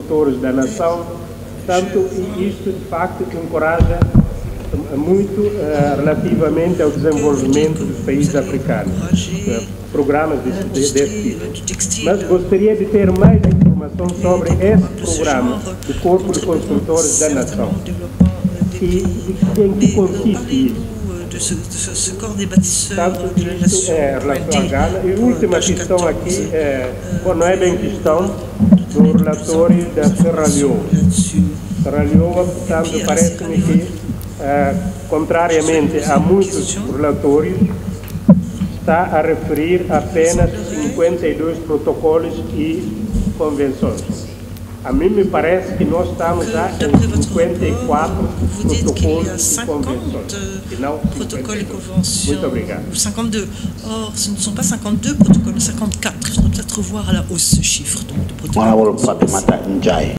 Consultores da nação, tanto isto de facto encoraja muito relativamente ao desenvolvimento dos países africanos, programas desse tipo. Mas gostaria de ter mais informação sobre esse programa do Corpo de Consultores da Nação. Em que consiste isso? Tanto isto é relação à Gana. E a última questão aqui, não é bem questão do relatório da Serra Leoa. Serra Leoa, portanto, parece-me que, contrariamente a muitos relatórios, está a referir apenas 52 protocolos e convenções. A mim me parece que nós estamos já em 54 protocolos e convenções. E não 52. Muito obrigado. 52. Or, ce ne sont pas 52 protocoles, 54. Je dois peut-être revoir à la hausse ce chiffre donc, de protocoles.